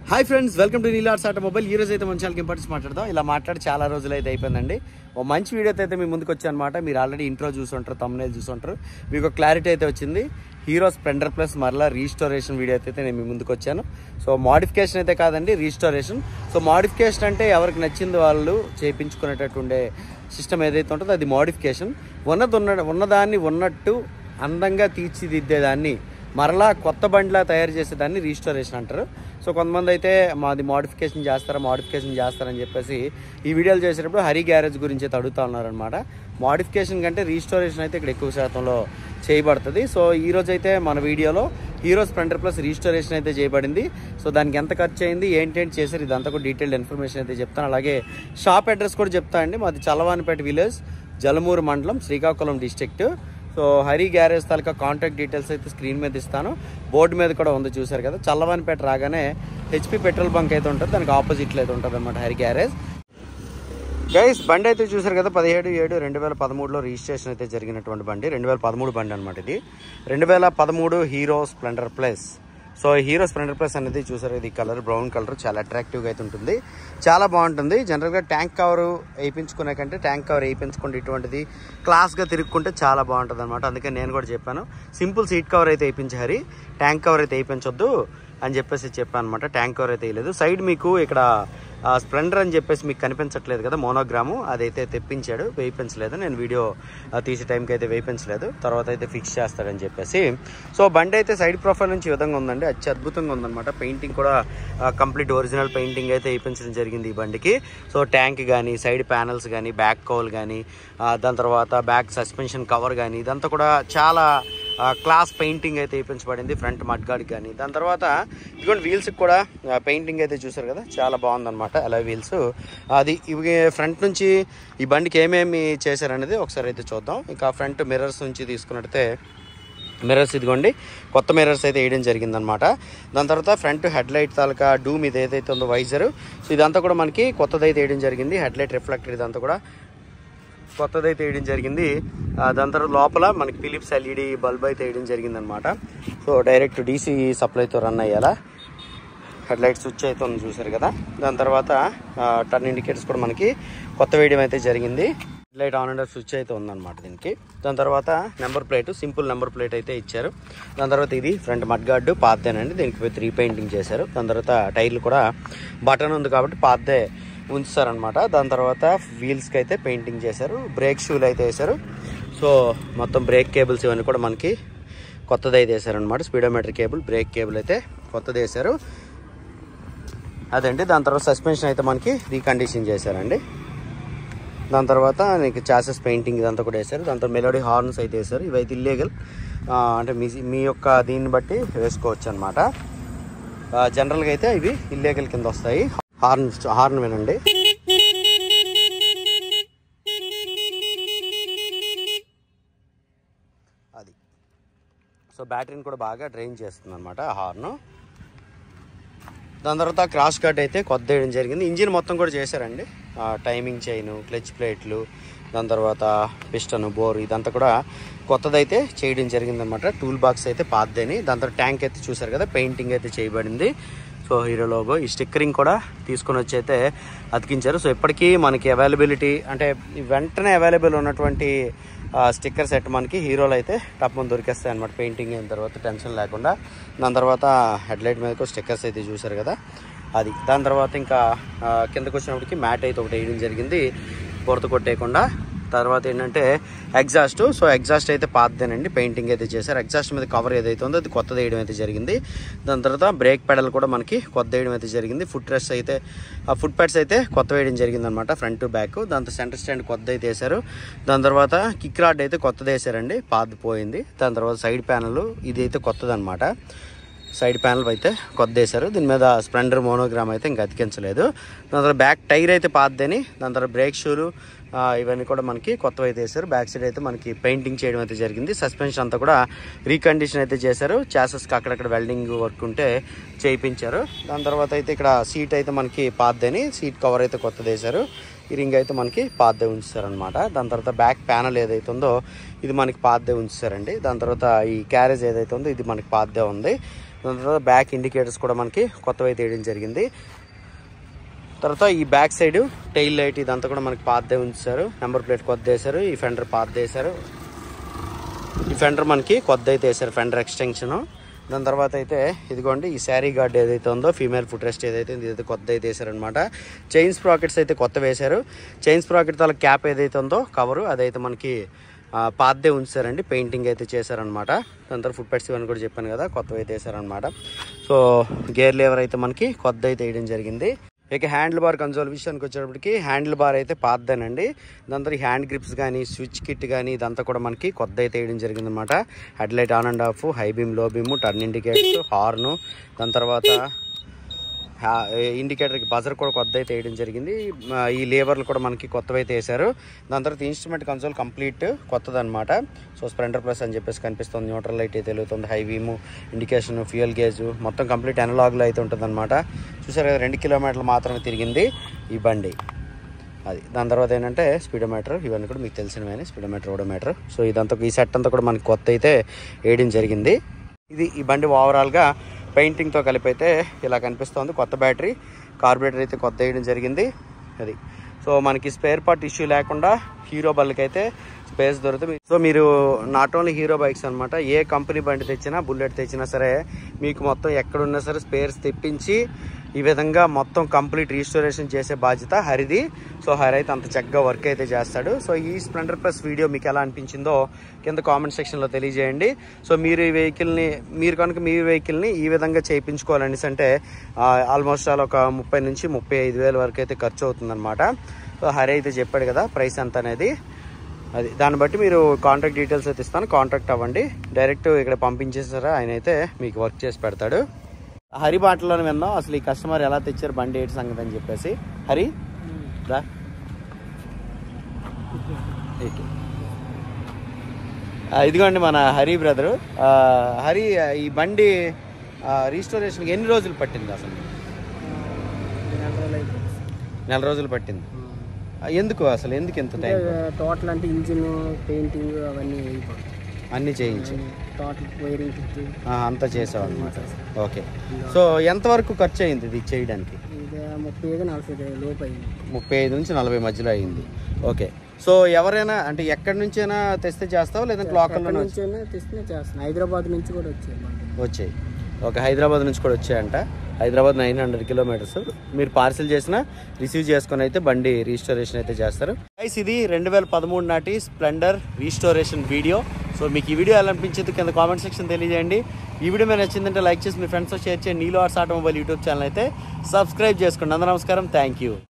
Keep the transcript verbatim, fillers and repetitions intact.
Hi friends, welcome to Neela arts automobile. ఈ రోజు అయితే మన ఛానల్కి ఇంపార్టెన్స్ మాట్లాడదాం. ఇలా మాట్లాడి చాలా రోజులు అయితే అయిపోయిందండి. ఓ మంచి వీడియోతో అయితే మీ ముందుకు వచ్చాను అనమాట. మీరు ఆల్రెడీ ఇంట్రో చూసుంటారు, థంబ్నెయిల్ చూసుంటారు. మీకు క్లారిటీ అయితే వచ్చింది. హీరో స్ప్లెండర్ ప్లస్ మరలా రీస్టోరేషన్ వీడియో అయితే నేను మీ ముందుకు వచ్చాను. సో మోడిఫికేషన్ అయితే కాదండి, రీస్టోరేషన్. సో మోడిఫికేషన్ అంటే ఎవరికి నచ్చింది వాళ్ళు చేయించుకునేటట్టు ఉండే సిస్టమ్ ఏదైతే ఉంటుందో అది మోడిఫికేషన్. ఉన్నది ఉన్న ఉన్నదాన్ని ఉన్నట్టు అందంగా తీర్చిదిద్దేదాన్ని మరలా కొత్త బండిలా తయారు చేసేదాన్ని రీస్టోరేషన్ అంటారు. సో కొంతమంది అయితే మాది మోడిఫికేషన్ చేస్తారా మోడిఫికేషన్ చేస్తారని చెప్పేసి ఈ వీడియోలు చేసేటప్పుడు హరి గ్యారేజ్ గురించి అయితే అడుగుతూ ఉన్నారనమాట. మోడిఫికేషన్ కంటే రీస్టోరేషన్ అయితే ఇక్కడ ఎక్కువ శాతంలో చేయబడుతుంది. సో ఈరోజు అయితే మన వీడియోలో హీరో స్ప్లెండర్ ప్లస్ రీస్టోరేషన్ అయితే చేయబడింది. సో దానికి ఎంత ఖర్చు అయింది, ఏంటేంటి చేశారు, ఇదంతా కూడా డీటెయిల్డ్ ఇన్ఫర్మేషన్ అయితే చెప్తాను. అలాగే షాప్ అడ్రస్ కూడా చెప్తాను అండి. మాది Challavanipeta village, Jalumuru mandal, Srikakulam district. So Hari garage తాలూకా కాంటాక్ట్ డీటెయిల్స్ అయితే స్క్రీన్ మీద ఇస్తాను. బోర్డు మీద కూడా ఉంది, చూసారు కదా. చల్లవానిపేట రాగానే హెచ్పి పెట్రోల్ బంక్ అయితే ఉంటుంది, దానికి ఆపోజిట్లో అయితే ఉంటుంది అనమాట హరి గ్యారేజ్. గైస్ బండి అయితే చూసారు కదా, పదిహేడు ఏడు రెండు వేల పదమూడులో రిజిస్ట్రేషన్ అయితే జరిగినటువంటి బండి. రెండు వేల పదమూడు బండి అనమాట ఇది. రెండు వేల పదమూడు Hero Splendor plus. So Hero Splendor plus అనేది చూసారు, ఇది కలర్ బ్రౌన్ కలర్, చాలా అట్రాక్టివ్గా అయితే ఉంటుంది, చాలా బాగుంటుంది. జనరల్గా ట్యాంక్ కవర్ వేయించుకునే కంటే ట్యాంక్ కవర్ వేయించుకుంటే ఇటువంటిది క్లాస్గా తిరుక్కుంటే చాలా బాగుంటుంది అనమాట. అందుకే నేను కూడా చెప్పాను, సింపుల్ సీట్ కవర్ అయితే వేయించారు, ట్యాంక్ కవర్ అయితే వేయించొద్దు అని చెప్పేసి చెప్పాను అనమాట. ట్యాంక్ కవర్ అయితే వేయలేదు. సైడ్ మీకు ఇక్కడ స్ప్లెండర్ అని చెప్పేసి మీకు కనిపించట్లేదు కదా, మోనోగ్రాము, అదైతే తెప్పించాడు, వేయించలేదు. నేను వీడియో తీసే టైంకి అయితే వేయించలేదు, తర్వాత అయితే ఫిక్స్ చేస్తాడని చెప్పేసి. సో బండి అయితే సైడ్ ప్రొఫైల్ నుంచి ఈ విధంగా ఉందండి, అతి అద్భుతంగా ఉందన్నమాట. పెయింటింగ్ కూడా కంప్లీట్ ఒరిజినల్ పెయింటింగ్ అయితే వేయించడం జరిగింది ఈ బండికి. సో ట్యాంక్ కానీ, సైడ్ ప్యానల్స్ కానీ, బ్యాక్ కౌల్ కానీ, దాని తర్వాత బ్యాక్ సస్పెన్షన్ కవర్ కానీ, ఇదంతా కూడా చాలా క్లాస్ పెయింటింగ్ అయితే వేయించబడింది. ఫ్రంట్ మడ్గార్డ్ కానీ, దాని తర్వాత ఇదిగోండి వీల్స్కి కూడా పెయింటింగ్ అయితే చూసారు కదా, చాలా బాగుందన్నమాట. అలా వీల్స్ అది ఇవి ఫ్రంట్ నుంచి ఈ బండికి ఏమేమి చేశారనేది ఒకసారి అయితే చూద్దాం. ఇంకా ఫ్రంట్ మిర్రర్స్ నుంచి తీసుకున్నట్టయితే మిర్రర్స్ ఇదిగోండి కొత్త మిర్రర్స్ అయితే వేయడం జరిగిందనమాట. దాని తర్వాత ఫ్రంట్ హెడ్ లైట్ తాలూకా డూమ్ ఇది ఏదైతే ఉందో వైజర్, సో ఇదంతా కూడా మనకి కొత్తదైతే వేయడం జరిగింది. హెడ్ లైట్ రిఫ్లెక్టర్ ఇదంతా కూడా కొత్తదైతే వేయడం జరిగింది. దాని తర్వాత లోపల మనకి ఫిలిప్స్ ఎల్ఈడి బల్బ్ అయితే వేయడం జరిగింది అనమాట. సో డైరెక్ట్ డీసీ సప్లైతో రన్ అయ్యేలా హెడ్ లైట్ స్విచ్ అయితే ఉంది, చూసారు కదా. దాని తర్వాత టర్న్ ఇండికేటర్స్ కూడా మనకి కొత్త వేయడం అయితే జరిగింది. Head light on and off switch అయితే ఉందన్నమాట దీనికి. దాని తర్వాత number plate, simple number plate అయితే ఇచ్చారు. దాని తర్వాత ఇది ఫ్రంట్ మడ్గార్డు పాతేనండి, దీనికి విత్ రీపెయింటింగ్ చేశారు. దాని తర్వాత టైర్లు కూడా బటన్ ఉంది కాబట్టి పాతదే ఉంచుతారనమాట. దాని తర్వాత వీల్స్కి అయితే పెయింటింగ్ చేశారు, బ్రేక్ షూలు అయితే వేశారు. సో మొత్తం బ్రేక్ కేబుల్స్ ఇవన్నీ కూడా మనకి కొత్తది అయితే వేశారనమాట. స్పీడోమీటర్ కేబుల్, బ్రేక్ కేబుల్ అయితే కొత్తది వేశారు అదండి. దాని తర్వాత సస్పెన్షన్ అయితే మనకి రీకండిషన్ చేశారండి. దాని తర్వాత నీకు చాసెస్ పెయింటింగ్ ఇదంతా కూడా వేశారు. దాంతో మెలోడీ హార్న్స్ అయితే వేశారు. ఇవైతే ఇల్లీగల్, అంటే మీ మీ యొక్క దీన్ని బట్టి వేసుకోవచ్చు అనమాట. జనరల్గా అయితే ఇవి ఇల్లీగల్ కింద వస్తాయి. హార్న్ హార్న్ వినండి. అది సో బ్యాటరీని కూడా బాగా డ్రైన్ చేస్తుంది అనమాట హార్న్. దాని తర్వాత క్రాష్ గార్డ్ అయితే కొత్త వేయడం జరిగింది. ఇంజిన్ మొత్తం కూడా చేశారండి, టైమింగ్ చైను, క్లచ్ ప్లేట్లు, దాని తర్వాత పిస్టన్, బోర్ ఇదంతా కూడా కొత్తదైతే చేయడం జరిగింది అనమాట. టూల్ బాక్స్ అయితే పాతదని. దాని తర్వాత ట్యాంక్ అయితే చూసారు కదా, పెయింటింగ్ అయితే చేయబడింది. సో హీరో లోగో, ఈ స్టిక్కరింగ్ కూడా తీసుకొని వచ్చి అయితే అతికించారు. సో ఇప్పటికీ మనకి అవైలబిలిటీ అంటే వెంటనే అవైలబుల్ ఉన్నటువంటి స్టిక్కర్ సెట్ మనకి హీరోలో అయితే టప్ ముందు దొరికేస్తాయి అనమాట, పెయింటింగ్ అయిన తర్వాత టెన్షన్ లేకుండా. దాని తర్వాత హెడ్లైట్ మీద కూడా స్టిక్కర్స్ అయితే చూసారు కదా అది. దాని తర్వాత ఇంకా కిందకు వచ్చినప్పటికి మ్యాట్ అయితే ఒకటి వేయడం జరిగింది, కొరత కొట్టేయకుండా. తర్వాత ఏంటంటే ఎగ్జాస్ట్. సో ఎగ్జాస్ట్ అయితే పాతదేనండి, పెయింటింగ్ అయితే చేశారు. ఎగ్జాస్ట్ మీద కవర్ ఏదైతే ఉందో అది కొత్తది వేయడం అయితే జరిగింది. దాని తర్వాత బ్రేక్ పెడల్ కూడా మనకి కొత్త వేయడం అయితే జరిగింది. ఫుట్ రెస్ట్ అయితే ఫుట్ ప్యాడ్స్ అయితే కొత్త వేయడం జరిగింది అనమాట, ఫ్రంట్ బ్యాక్. దాంతో సెంటర్ స్టాండ్ కొత్త అయితే వేశారు. దాని తర్వాత కిక్ రాడ్ అయితే కొత్తది వేశారండి, పాత పోయింది. దాని తర్వాత సైడ్ ప్యానల్ ఇది అయితే కొత్తది అనమాట, సైడ్ ప్యానల్ అయితే కొత్త వేశారు. దీని మీద స్ప్లెండర్ మోనోగ్రామ్ అయితే ఇంకా అతికించలేదు. దాని తర్వాత బ్యాక్ టైర్ అయితే పాతదని. దాని తర్వాత బ్రేక్ షూలు ఇవన్నీ కూడా మనకి కొత్తవి అయితే వేశారు. బ్యాక్ సైడ్ అయితే మనకి పెయింటింగ్ చేయడం అయితే జరిగింది. సస్పెన్షన్ అంతా కూడా రీకండిషన్ అయితే చేశారు. చాసెస్కి అక్కడక్కడ వెల్డింగ్ వర్క్ ఉంటే చేయించారు. దాని తర్వాత అయితే ఇక్కడ సీట్ అయితే మనకి పాతదని, సీట్ కవర్ అయితే కొత్తది వేశారు. ఈ రింగ్ అయితే మనకి పాతదే ఉంచారనమాట. దాని తర్వాత బ్యాక్ ప్యానల్ ఏదైతే ఉందో ఇది మనకి పాతదే ఉంచారండి. దాని తర్వాత ఈ క్యారేజ్ ఏదైతే ఉందో ఇది మనకి పాతదే ఉంది. దాని తర్వాత బ్యాక్ ఇండికేటర్స్ కూడా మనకి కొత్తవి అయితే వేయడం జరిగింది. తర్వాత ఈ బ్యాక్ సైడ్ టైల్ లైట్ ఇదంతా కూడా మనకి పాతదే ఉంచారు. నెంబర్ ప్లేట్ కొత్త వేశారు. ఈ ఫెండర్ పాతదే వేశారు. ఈ ఫెండర్ మనకి కొత్త అయితే వేశారు, ఫెండర్ ఎక్స్టెన్షన్. దాని తర్వాత అయితే ఇదిగోండి ఈ శారీ గార్డ్ ఏదైతే ఉందో ఫీమేల్ ఫుట్ రెస్ట్ ఏదైతే ఇదైతే కొత్త అయితే వేశారనమాట. చైన్ స్ప్రాకెట్స్ అయితే కొత్త వేశారు. చైన్ స్ప్రాకెట్ తల క్యాప్ ఏదైతే ఉందో కవరు అదైతే మనకి పాతదే ఉంచారండి, పెయింటింగ్ అయితే చేశారనమాట. దాని తర్వాత ఫుట్ పెట్స్ ఇవన్నీ కూడా చెప్పాను కదా, కొత్తవి అయితే వేశారనమాట. సో గేర్ లేవర్ అయితే మనకి కొత్త అయితే వేయడం జరిగింది. ఇక హ్యాండిల్ బార్ కన్సోల్ విషయానికి వచ్చేటప్పటికి హ్యాండిల్ బార్ అయితే పాతదేనండి. దాని తర్వాత హ్యాండ్ గ్రిప్స్ కానీ స్విచ్ కిట్ కానీ ఇదంతా కూడా మనకి కొత్త అయితే వేయడం జరిగింది అనమాట. Head light on and off, high beam, low beam, turn indicators, horn, దాని తర్వాత ఇండికేటర్కి బజర్ కూడా కొత్త అయితే వేయడం జరిగింది. ఈ లేవర్లు కూడా మనకి కొత్తవి అయితే వేశారు. దాని తర్వాత ఇన్స్ట్రుమెంట్ కన్సోల్ కంప్లీట్ కొత్తదనమాట. సో స్ప్లెండర్ ప్లస్ అని చెప్పేసి కనిపిస్తుంది. న్యూట్రల్ లైట్ అయితే వెలుగుతుంది, high beam, indication, fuel gauge మొత్తం కంప్లీట్ అనలాగ్లో అయితే ఉంటుంది అనమాట. చూసారు కదా, రెండు కిలోమీటర్లు మాత్రమే తిరిగింది ఈ బండి. అది దాని తర్వాత ఏంటంటే స్పీడోమీటర్, ఇవన్నీ కూడా మీకు తెలిసినవే, స్పీడోమీటర్, ఓడోమీటర్. సో ఇదంతా ఈ సెట్ అంతా కూడా మనకి కొత్త అయితే వేయడం జరిగింది. ఇది ఈ బండి ఓవరాల్గా పెయింటింగ్తో కలిపి అయితే ఇలా కనిపిస్తుంది. కొత్త బ్యాటరీ, కార్బొరేటర్ అయితే కొత్త వేయడం జరిగింది. అది సో మనకి స్పేర్ పార్ట్ ఇష్యూ లేకుండా హీరో బైక్ అయితే స్పేస్ దొరుకుతుంది. సో మీరు నాట్ ఓన్లీ హీరో బైక్స్ అనమాట, ఏ కంపెనీ బండి తెచ్చినా, బుల్లెట్ తెచ్చినా సరే మీకు మొత్తం ఎక్కడున్నా సరే స్పేర్స్ తెప్పించి ఈ విధంగా మొత్తం కంప్లీట్ రీస్టోరేషన్ చేసే బాధ్యత హరిది. సో హరి అయితే అంత చక్కగా వర్క్ అయితే చేస్తాడు. సో ఈ స్ప్లెండర్ ప్లస్ వీడియో మీకు ఎలా అనిపించిందో కింద కామెంట్ సెక్షన్లో తెలియజేయండి. సో మీరు ఈ వెహికల్ని మీరు కనుక మీ వెహికల్ని ఈ విధంగా చేయించుకోవాలనేసి అంటే ఆల్మోస్ట్ ఆల్ ఒక ముప్పై నుంచి ముప్పై ఐదు వేల వరకు అయితే ఖర్చు అవుతుందన్నమాట. సో హరి అయితే చెప్పాడు కదా ప్రైస్ ఎంత అనేది. అది దాన్ని బట్టి మీరు కాంటాక్ట్ డీటెయిల్స్ అయితే ఇస్తాను, కాంటాక్ట్ అవ్వండి. డైరెక్ట్ ఇక్కడ పంపించేసారా ఆయన అయితే మీకు వర్క్ చేసి పెడతాడు. హరి బాటలోనే విందాం అసలు ఈ కస్టమర్ ఎలా తెచ్చారు బండి ఏంటి సంగతి అని చెప్పేసి. హరి రా. ఇదిగోండి మన హరి బ్రదరు. హరి ఈ బండి రీస్టోరేషన్కి ఎన్ని రోజులు పట్టింది అసలు? నెల రోజులు పట్టింది. ఎందుకు అసలు ఎందుకు ఎంత టైం? టోటల్ అంటే ఇంజిన్, పెయింటింగ్ అవన్నీ అన్నీ చేయించి టోటల్ వైరింగ్ అంతా చేసావు అనమాట. ఓకే. సో ఎంతవరకు ఖర్చు అయింది ఇది చేయడానికి? ముప్పై ఐదు నలభై లోపు అయింది. ముప్పై ఐదు నుంచి నలభై మధ్యలో అయింది. ఓకే. సో ఎవరైనా అంటే ఎక్కడి నుంచైనా తెస్తే చేస్తావా లేదంటే లోకల్లో నుంచి తెస్తే చేస్తాను? హైదరాబాద్ నుంచి కూడా వచ్చాయి వచ్చాయి ఓకే. హైదరాబాద్ నుంచి కూడా వచ్చాయంట. హైదరాబాద్ నైన్ హండ్రెడ్ కిలోమీటర్స్ మీరు పార్సిల్ చేసినా రిసీవ్ చేసుకొని అయితే బండి రీస్టోరేషన్ అయితే చేస్తారు. గైస్ ఇది రెండు వేల పదమూడు నాటి స్ప్లెండర్ రీస్టోరేషన్ వీడియో. సో మీకు ఈ వీడియో ఎలా అనిపించింది కింద కామెంట్ సెక్షన్ తెలియజేయండి. ఈ వీడియో మీరు నచ్చిందంటే లైక్ చేసి మీ ఫ్రెండ్స్తో షేర్ చేయండి. Neela arts automobile YouTube channel అయితే సబ్స్క్రైబ్ చేసుకోండి. అందరూ నమస్కారం, థ్యాంక్ యూ.